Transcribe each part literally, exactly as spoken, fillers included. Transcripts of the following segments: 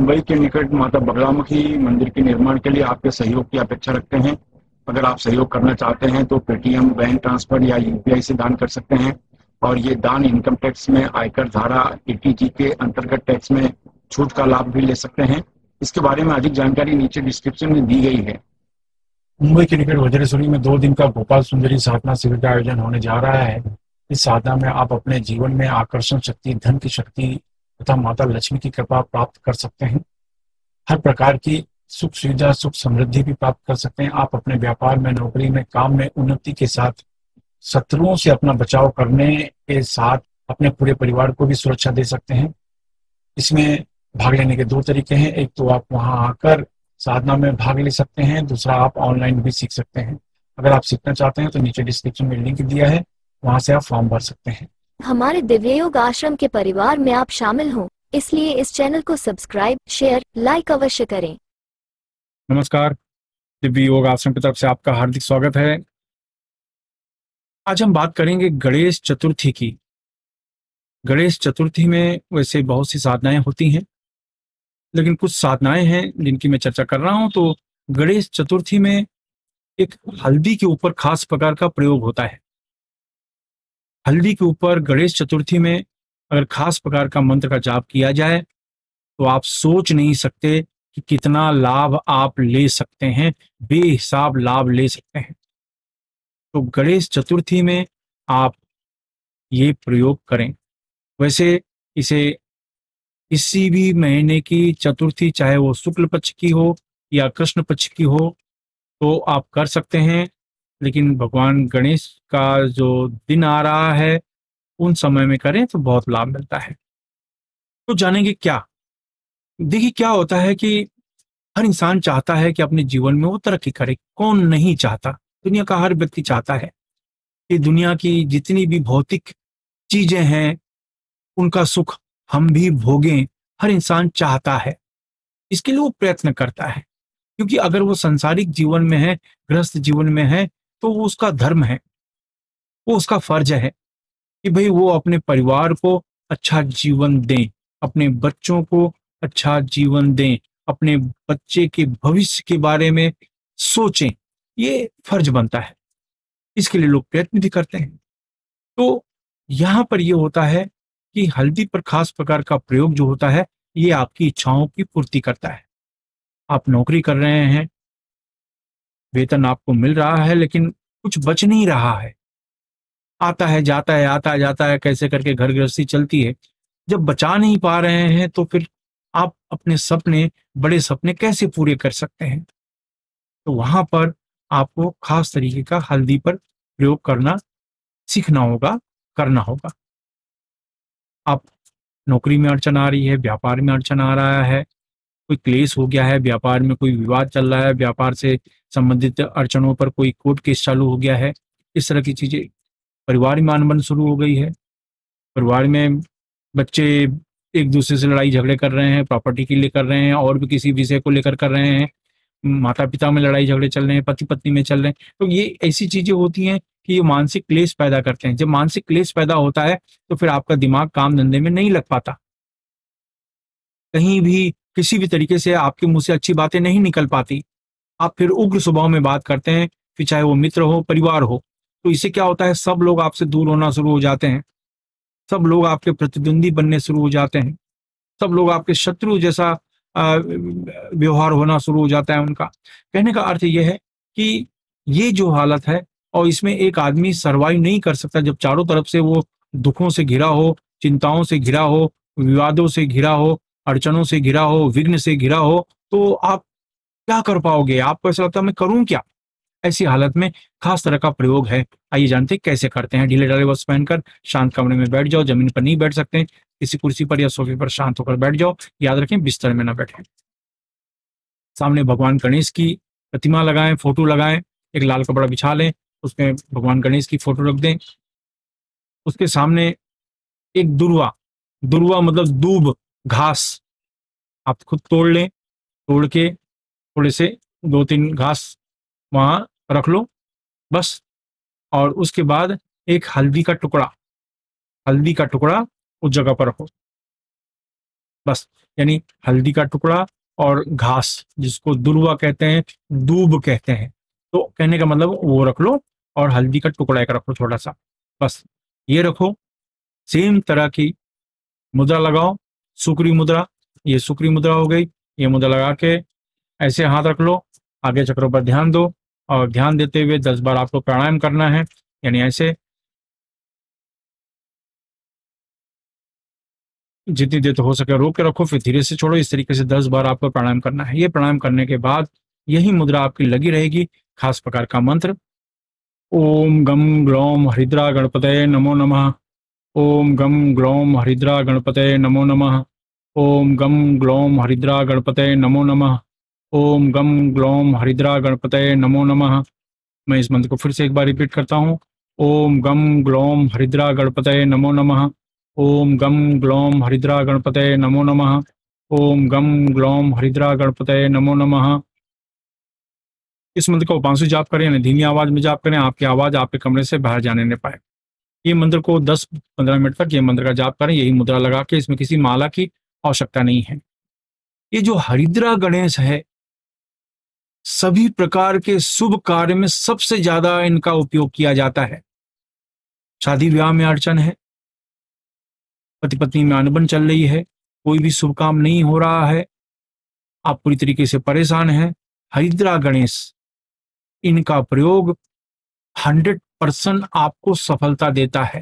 मुंबई के निकट माता बगलामुखी मंदिर के निर्माण के लिए आपके सहयोग की अपेक्षा रखते हैं। अगर आप सहयोग करना चाहते हैं तो पेटीएम, बैंक ट्रांसफर या यूपीआई से दान कर सकते हैं और ये दान इनकम टैक्स में आयकर धारा एटीजी के अंतर्गत टैक्स में छूट का लाभ भी ले सकते हैं। इसके बारे में अधिक जानकारी नीचे डिस्क्रिप्शन में दी गई है। मुंबई के निकट वज्रेश्वरी में दो दिन का गोपाल सुंदरी साधना शिविर का आयोजन होने जा रहा है। इस साधना में आप अपने जीवन में आकर्षण शक्ति, धन की शक्ति तथा माता लक्ष्मी की कृपा प्राप्त कर सकते हैं। हर प्रकार की सुख सुविधा, सुख समृद्धि भी प्राप्त कर सकते हैं। आप अपने व्यापार में, नौकरी में, काम में उन्नति के साथ शत्रुओं से अपना बचाव करने के साथ अपने पूरे परिवार को भी सुरक्षा दे सकते हैं। इसमें भाग लेने के दो तरीके हैं। एक तो आप वहां आकर साधना में भाग ले सकते हैं, दूसरा आप ऑनलाइन भी सीख सकते हैं। अगर आप सीखना चाहते हैं तो नीचे डिस्क्रिप्शन में लिंक दिया है, वहां से आप फॉर्म भर सकते हैं। हमारे दिव्य योग आश्रम के परिवार में आप शामिल हो, इसलिए इस चैनल को सब्सक्राइब, शेयर, लाइक अवश्य करें। नमस्कार, दिव्य योग आश्रम की तरफ से आपका हार्दिक स्वागत है। आज हम बात करेंगे गणेश चतुर्थी की। गणेश चतुर्थी में वैसे बहुत सी साधनाएं होती हैं, लेकिन कुछ साधनाएं हैं जिनकी मैं चर्चा कर रहा हूं। तो गणेश चतुर्थी में एक हल्दी के ऊपर खास प्रकार का प्रयोग होता है। हल्दी के ऊपर गणेश चतुर्थी में अगर खास प्रकार का मंत्र का जाप किया जाए तो आप सोच नहीं सकते कि कितना लाभ आप ले सकते हैं, बेहिसाब लाभ ले सकते हैं। तो गणेश चतुर्थी में आप ये प्रयोग करें। वैसे इसे किसी भी महीने की चतुर्थी, चाहे वो शुक्ल पक्ष की हो या कृष्ण पक्ष की हो, तो आप कर सकते हैं, लेकिन भगवान गणेश का जो दिन आ रहा है उन समय में करें तो बहुत लाभ मिलता है। तो जानेंगे क्या। देखिए, क्या होता है कि हर इंसान चाहता है कि अपने जीवन में वो तरक्की करे। कौन नहीं चाहता? दुनिया का हर व्यक्ति चाहता है कि दुनिया की जितनी भी भौतिक चीजें हैं उनका सुख हम भी भोगें। हर इंसान चाहता है, इसके लिए वो प्रयत्न करता है, क्योंकि अगर वो संसारिक जीवन में है, गृहस्थ जीवन में है, तो वो उसका धर्म है, वो उसका फर्ज है कि भाई वो अपने परिवार को अच्छा जीवन दें, अपने बच्चों को अच्छा जीवन दें, अपने बच्चे के भविष्य के बारे में सोचें। ये फर्ज बनता है, इसके लिए लोग प्रयत्न भी करते हैं। तो यहाँ पर ये होता है कि हल्दी पर खास प्रकार का प्रयोग जो होता है, ये आपकी इच्छाओं की पूर्ति करता है। आप नौकरी कर रहे हैं, वेतन आपको मिल रहा है, लेकिन कुछ बच नहीं रहा है, आता है जाता है, आता है जाता है, कैसे करके घर गृहस्थी चलती है। जब बचा नहीं पा रहे हैं तो फिर आप अपने सपने, बड़े सपने कैसे पूरे कर सकते हैं? तो वहां पर आपको खास तरीके का हल्दी पर प्रयोग करना सीखना होगा, करना होगा। आप नौकरी में अड़चन आ रही है, व्यापार में अड़चन आ रहा है, कोई क्लेश हो गया है, व्यापार में कोई विवाद चल रहा है, व्यापार से संबंधित अड़चनों पर कोई कोर्ट केस चालू हो गया है, इस तरह की चीजें, परिवार में अनबन शुरू हो गई है, परिवार में बच्चे एक दूसरे से लड़ाई झगड़े कर रहे हैं, प्रॉपर्टी के लिए कर रहे हैं, और भी किसी विषय को लेकर कर रहे हैं, माता पिता में लड़ाई झगड़े चल रहे हैं, पति पत्नी में चल रहे हैं। तो ये ऐसी चीजें होती हैं कि ये मानसिक क्लेश पैदा करते हैं। जब मानसिक क्लेश पैदा होता है तो फिर आपका दिमाग काम धंधे में नहीं लग पाता, कहीं भी किसी भी तरीके से आपके मुंह से अच्छी बातें नहीं निकल पाती, आप फिर उग्र स्वभाव में बात करते हैं, फिर चाहे वो मित्र हो, परिवार हो। तो इससे क्या होता है, सब लोग आपसे दूर होना शुरू हो जाते हैं, सब लोग आपके प्रतिद्वंदी बनने शुरू हो जाते हैं, सब लोग आपके शत्रु जैसा व्यवहार होना शुरू हो जाता है उनका। कहने का अर्थ यह है कि ये जो हालत है, और इसमें एक आदमी सर्वाइव नहीं कर सकता जब चारों तरफ से वो दुखों से घिरा हो, चिंताओं से घिरा हो, विवादों से घिरा हो, अड़चनों से घिरा हो, विघ्न से घिरा हो, तो आप क्या कर पाओगे? आपको ऐसा लगता है मैं करूं क्या? ऐसी हालत में खास तरह का प्रयोग है। आइए जानते हैं कैसे करते हैं। ढीले ढाले वस्त्र पहनकर शांत कमरे में बैठ जाओ, जमीन पर नहीं बैठ सकते, किसी कुर्सी पर या सोफे पर शांत होकर बैठ जाओ। याद रखें, बिस्तर में ना बैठें। सामने भगवान गणेश की प्रतिमा लगाएं, फोटो लगाएं, एक लाल कपड़ा बिछा लें, उसमें भगवान गणेश की फोटो रख दें। उसके सामने एक दुर्वा, दुर्वा मतलब दूब, घास आप खुद तोड़ लें, तोड़ के थोड़े से दो तीन घास वहां रख लो बस। और उसके बाद एक हल्दी का टुकड़ा, हल्दी का टुकड़ा उस जगह पर रखो बस। यानी हल्दी का टुकड़ा और घास, जिसको दुर्वा कहते हैं, दूब कहते हैं। तो कहने का मतलब वो रख लो, और हल्दी का टुकड़ा एक रखो छोटा सा, बस ये रखो। सेम तरह की मुद्रा लगाओ, सुक्री मुद्रा। ये सुक्री मुद्रा हो गई। ये मुद्रा लगा के ऐसे हाथ रख लो, आगे चक्रों पर ध्यान दो, और ध्यान देते हुए दस बार आपको प्राणायाम करना है। यानी ऐसे जितनी देर तो हो सके रोक के रखो, फिर धीरे से छोड़ो। इस तरीके से दस बार आपको प्राणायाम करना है। ये प्राणायाम करने के बाद यही मुद्रा आपकी लगी रहेगी। खास प्रकार का मंत्र, ओम गम ग्लौम हरिद्रा गणपतये नमो नमः। ओम गम ग्लौम हरिद्रा गणपतये नमो नमः। ओम गम ग्लौम हरिद्रा गणपतये नमो नमः। ओम गम ग्लौम हरिद्रा गणपतये नमो नमः। मैं इस मंत्र को फिर से एक बार रिपीट करता हूँ। ओम गम ग्लौम हरिद्रा गणपतये नमो नमः। ओम गम ग्लौम हरिद्रा गणपतये नमो नमः। ओम गम ग्लौम हरिद्रा गणपतये नमो नमः। इस मंत्र का उपांशु जाप करें, यानी धीमी आवाज में जाप करें, आपकी आवाज आपके कमरे से बाहर जाने न पाए। ये मंत्र को दस पंद्रह मिनट तक ये मंत्र का जाप करें, यही मुद्रा लगा के। इसमें किसी माला की आवश्यकता नहीं है। ये जो हरिद्रा गणेश है, सभी प्रकार के शुभ कार्य में सबसे ज्यादा इनका उपयोग किया जाता है। शादी विवाह में अड़चन है, पति पत्नी में अनबन चल रही है, कोई भी शुभ काम नहीं हो रहा है, आप पूरी तरीके से परेशान हैं, हरिद्रा गणेश इनका प्रयोग हंड्रेड परसेंट आपको सफलता देता है।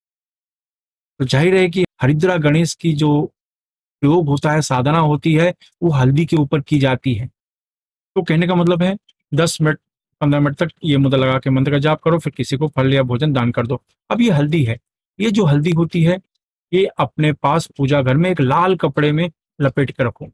तो जाहिर है कि हरिद्रा गणेश की जो प्रयोग होता है, साधना होती है, वो हल्दी के ऊपर की जाती है। तो कहने का मतलब है दस मिनट पंद्रह मिनट तक ये मुद्रा लगा के मंत्र का जाप करो, फिर किसी को फल या भोजन दान कर दो। अब ये हल्दी है, ये जो हल्दी होती है, ये अपने पास पूजा घर में एक लाल कपड़े में लपेट के रखो।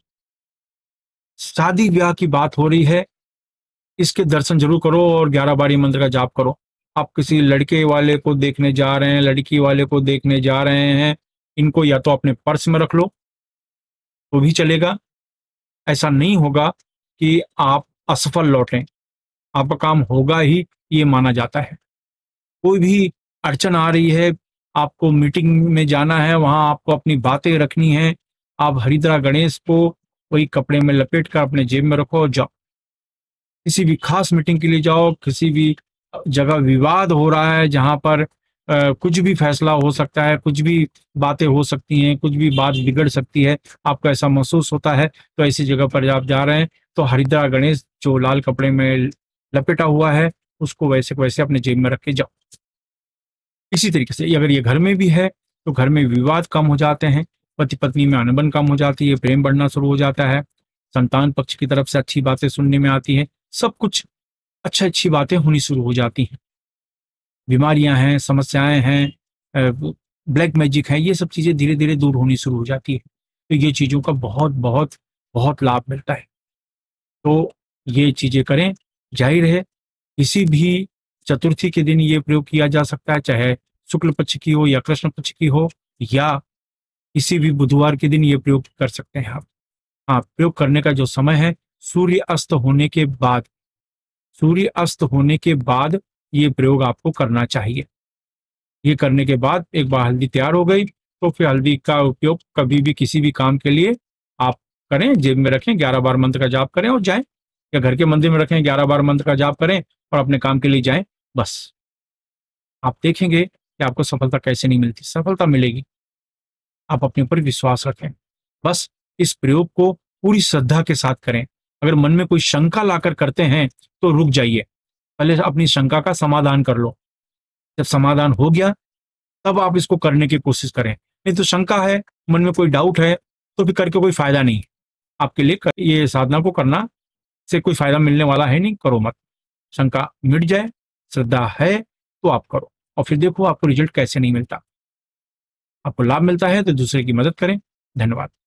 शादी ब्याह की बात हो रही है, इसके दर्शन जरूर करो और ग्यारह बार ये मंत्र का जाप करो। आप किसी लड़के वाले को देखने जा रहे हैं, लड़की वाले को देखने जा रहे हैं, इनको या तो अपने पर्स में रख लो तो भी चलेगा। ऐसा नहीं होगा कि आप असफल लौटें, आपका काम होगा ही, ये माना जाता है। कोई भी अड़चन आ रही है, आपको मीटिंग में जाना है, वहां आपको अपनी बातें रखनी है, आप हरिद्रा गणेश को वही कपड़े में लपेट कर अपने जेब में रखो और जाओ। किसी भी खास मीटिंग के लिए जाओ, किसी भी जगह विवाद हो रहा है जहां पर आ, कुछ भी फैसला हो सकता है, कुछ भी बातें हो सकती हैं, कुछ भी बात बिगड़ सकती है, आपको ऐसा महसूस होता है, तो ऐसी जगह पर आप जा रहे हैं तो हरिद्रा गणेश जो लाल कपड़े में लपेटा हुआ है, उसको वैसे वैसे अपने जेब में रख के जाओ। इसी तरीके से अगर ये घर में भी है तो घर में विवाद कम हो जाते हैं, पति पत्नी में अनबन कम हो जाती है, प्रेम बढ़ना शुरू हो जाता है, संतान पक्ष की तरफ से अच्छी बातें सुनने में आती हैं, सब कुछ अच्छी अच्छी बातें होनी शुरू हो जाती हैं। बीमारियां हैं, समस्याएं हैं, ब्लैक मैजिक है, ये सब चीजें धीरे धीरे दूर होनी शुरू हो जाती है। तो ये चीजों का बहुत बहुत बहुत लाभ मिलता है। तो ये चीजें करें। जाहिर है किसी भी चतुर्थी के दिन ये प्रयोग किया जा सकता है, चाहे शुक्ल पक्ष की हो या कृष्ण पक्ष की हो, या किसी भी बुधवार के दिन ये प्रयोग कर सकते हैं आप। हाँ, प्रयोग करने का जो समय है सूर्य अस्त होने के बाद, सूर्य अस्त होने के बाद ये प्रयोग आपको करना चाहिए। ये करने के बाद एक बार हल्दी तैयार हो गई तो फिर हल्दी का उपयोग कभी भी किसी भी काम के लिए आप करें, जेब में रखें, ग्यारह बार मंत्र का जाप करें और जाएं, या घर के मंदिर में रखें, ग्यारह बार मंत्र का जाप करें और अपने काम के लिए जाएं। बस आप देखेंगे कि आपको सफलता कैसे नहीं मिलती, सफलता मिलेगी। आप अपने ऊपर विश्वास रखें। बस इस प्रयोग को पूरी श्रद्धा के साथ करें। अगर मन में कोई शंका लाकर करते हैं तो रुक जाइए, पहले अपनी शंका का समाधान कर लो। जब समाधान हो गया तब आप इसको करने की कोशिश करें। नहीं तो शंका है, मन में कोई डाउट है, तो फिर करके कोई फायदा नहीं। आपके लिए ये साधना को करना से कोई फायदा मिलने वाला है नहीं, करो मत। शंका मिट जाए, श्रद्धा है तो आप करो और फिर देखो आपको रिजल्ट कैसे नहीं मिलता। आपको लाभ मिलता है तो दूसरे की मदद करें। धन्यवाद।